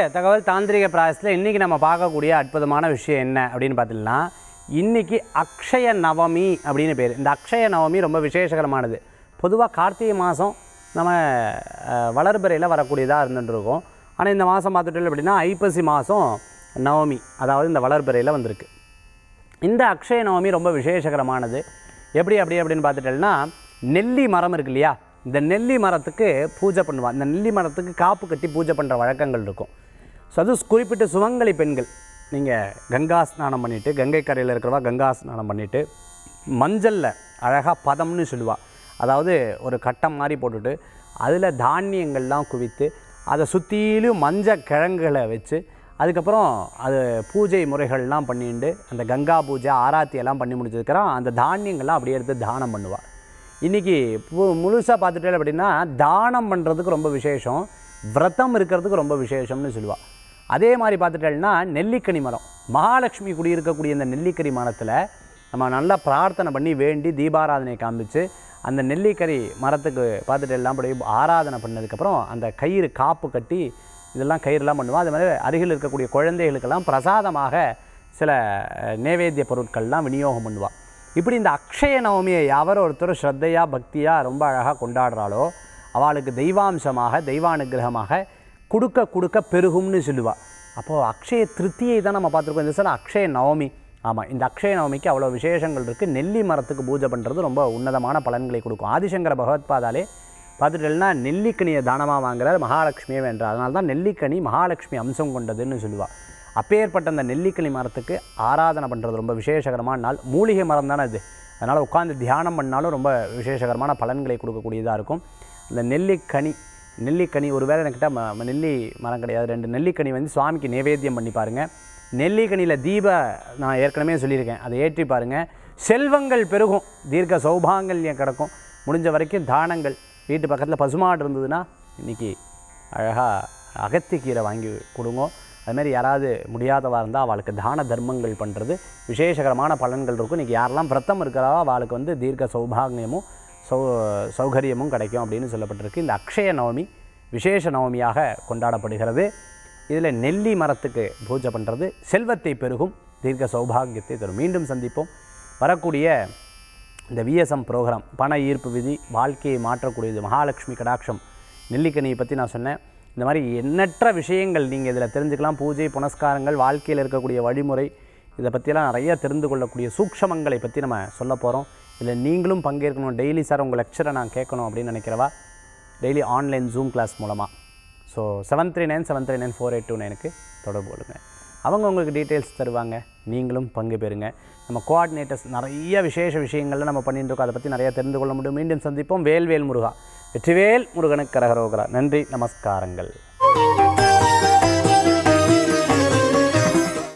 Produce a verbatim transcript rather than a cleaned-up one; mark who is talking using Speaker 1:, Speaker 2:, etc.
Speaker 1: தகவல் தாந்திரிக பிராயசத்தில் இன்றைக்கி நம்ம பார்க்கக்கூடிய அற்புதமான விஷயம் என்ன அப்படின்னு பார்த்தீங்கன்னா, இன்றைக்கி அக்ஷய நவமி அப்படின்னு பேர். இந்த அக்ஷய நவமி ரொம்ப விசேஷகரமானது. பொதுவாக கார்த்திகை மாதம் நம்ம வளர்பிறையில் வரக்கூடியதாக இருந்துகிட்ருக்கோம். ஆனால் இந்த மாதம் பார்த்துட்டு அப்படின்னா ஐப்பசி மாதம் நவமி, அதாவது இந்த வளர்பிறையில் வந்திருக்கு. இந்த அக்ஷய நவமி ரொம்ப விசேஷகரமானது. எப்படி அப்படி அப்படின்னு பார்த்துட்டேன்னா, நெல்லி மரம் இருக்கு இல்லையா, இந்த நெல்லி மரத்துக்கு பூஜை பண்ணுவாள். இந்த நெல்லி மரத்துக்கு காப்பு கட்டி பூஜை பண்ணுற வழக்கங்கள் இருக்கும். ஸோ அது குறிப்பிட்ட சுமங்கலி பெண்கள் நீங்கள் கங்கா ஸ்நானம் பண்ணிவிட்டு, கங்கை கரையில் இருக்கிறவா கங்கா ஸ்நானம் பண்ணிவிட்டு, மஞ்சளில் அழகாக பதம்னு சொல்லுவாள், அதாவது ஒரு கட்டம் மாதிரி போட்டுட்டு அதில் தானியங்கள்லாம் குவித்து அதை சுற்றிலும் மஞ்சள் கிழங்குகளை வச்சு அதுக்கப்புறம் அது பூஜை முறைகள்லாம் பண்ணிட்டு அந்த கங்கா பூஜை ஆராத்தியெல்லாம் பண்ணி முடிச்சதுக்கப்புறம் அந்த தானியங்கள்லாம் அப்படியே எடுத்து தானம் பண்ணுவாள். இன்றைக்கி முழுசாக பார்த்துட்டே அப்படின்னா தானம் பண்ணுறதுக்கு ரொம்ப விசேஷம், விரதம் இருக்கிறதுக்கு ரொம்ப விசேஷம்னு சொல்லுவாள். அதே மாதிரி பார்த்துட்டேன்னா நெல்லிக்கனி மரம், மகாலட்சுமி குடியிருக்கக்கூடிய இந்த நெல்லிக்கனி மரத்தில் நம்ம நல்லா பிரார்த்தனை பண்ணி வேண்டி தீபாராதனை காமிச்சு அந்த நெல்லிக்கறி மரத்துக்கு பார்த்துட்டு எல்லாம் அப்படி ஆராதனை பண்ணதுக்கப்புறம் அந்த கயிறு காப்பு கட்டி இதெல்லாம் கயிறுலாம் பண்ணுவோம். அது மாதிரி அருகில் இருக்கக்கூடிய குழந்தைகளுக்கெல்லாம் பிரசாதமாக சில நைவேத்திய பொருட்கள்லாம் விநியோகம் பண்ணுவாள். இப்படி இந்த அக்ஷய நவமியை யாவரோ ஒருத்தர் ஸ்ரத்தையாக பக்தியாக ரொம்ப அழகாக கொண்டாடுறாளோ அவளுக்கு தெய்வாம்சமாக தெய்வானுகிரகமாக கொடுக்க கொடுக்க பெருகும்னு சொல்லுவாள். அப்போது அக்ஷய திருத்தியை தான் நம்ம பார்த்துருக்கோம். இந்த சில அக்ஷய நவமி, ஆமாம், இந்த அக்ஷய நவமிக்கு அவ்வளோ விசேஷங்கள் இருக்குது. நெல்லி மரத்துக்கு பூஜை பண்ணுறது ரொம்ப உன்னதமான பலன்களை கொடுக்கும். ஆதிசங்கர பகவத்பாதாலே பார்த்துட்டேன்னா நெல்லிக்கனியை தானமாக வாங்குறார், மகாலட்சுமியை வென்றார். அதனால தான் நெல்லிக்கனி மகாலட்சுமி அம்சம் கொண்டதுன்னு சொல்லுவாள். அப்பேற்பட்ட அந்த நெல்லிக்கனி மரத்துக்கு ஆராதனை பண்ணுறது ரொம்ப விசேஷகரமான நாள். மூலிகை மரம் தானே அது, அதனால் உட்காந்து தியானம் பண்ணாலும் ரொம்ப விசேஷகரமான பலன்களை கொடுக்கக்கூடியதாக இருக்கும். இந்த நெல்லிக்கனி நெல்லிக்கனி ஒரு வேளை என்கிட்ட ம நெல்லி மரம் கிடையாது, ரெண்டு நெல்லிக்கனி வந்து சுவாமிக்கு நைவேத்தியம் பண்ணி பாருங்கள். நெல்லிக்கனியில் தீப நான் ஏற்கனவே சொல்லியிருக்கேன், அதை ஏற்றி பாருங்கள். செல்வங்கள் பெருகும், தீர்க்க சௌபாங்கல்யம் கிடக்கும். முடிஞ்ச வரைக்கும் தானங்கள், வீட்டு பக்கத்தில் பசுமாடு இருந்ததுன்னா இன்றைக்கி அழகாக அகத்திக்கீரை வாங்கி கொடுங்க. அதுமாதிரி யாராவது முடியாதவாக இருந்தால் அவளுக்கு தான தர்மங்கள் பண்ணுறது விசேஷகரமான பலன்கள் இருக்கும். இன்றைக்கி யாரெல்லாம் விரதம் இருக்கிறாவோ அவளுக்கு வந்து தீர்க்க சௌபாகியமும் சௌ சௌகரியமும் கிடைக்கும் அப்படின்னு சொல்லப்பட்டிருக்கு. இந்த அக்ஷய நவமி விசேஷ நவமியாக கொண்டாடப்படுகிறது. இதில் நெல்லி மரத்துக்கு பூஜை பண்ணுறது செல்வத்தை பெருகும், தீர்க்க சௌபாகியத்தை தரும். மீண்டும் சந்திப்போம். வரக்கூடிய இந்த விஎஸ்எம் ப்ரோக்ராம் பண ஈர்ப்பு விதி வாழ்க்கையை மாற்றக்கூடியது, மகாலட்சுமி கடாட்சம், நெல்லிக்கனியை பற்றி நான் சொன்னேன். இந்த மாதிரி எண்ணற்ற விஷயங்கள் நீங்கள் இதில் தெரிஞ்சுக்கலாம். பூஜை புனஸ்காரங்கள், வாழ்க்கையில் இருக்கக்கூடிய வழிமுறை, இதை பற்றியெல்லாம் நிறைய தெரிந்து கொள்ளக்கூடிய சூக்ஷமங்களை பற்றி நம்ம சொல்ல போகிறோம். இதில் நீங்களும் பங்கேற்கணும். டெய்லி சார் உங்கள் லெக்சரை நான் கேட்கணும் அப்படின்னு நினைக்கிறவா டெய்லி ஆன்லைன் ஜூம் கிளாஸ் மூலமாக so seven three nine seven three nine four eight two நைனுக்கு தொடர்பு கொள்ளுங்கள். அவங்க உங்களுக்கு டீட்டெயில்ஸ் தருவாங்க, நீங்களும் பங்கு பெறுங்க. நம்ம கோஆர்டினேட்டர்ஸ் நிறைய விசேஷ விஷயங்கள்லாம் நம்ம பண்ணிட்டு இருக்கோம், அதை பற்றி நிறையா தெரிந்து கொள்ள முடியும். மீண்டும் சந்திப்போம். வேல்வேல் முருகா, வெற்றிவேல் முருகனுக்கு கரகரோகரா. நன்றி, நமஸ்காரங்கள்.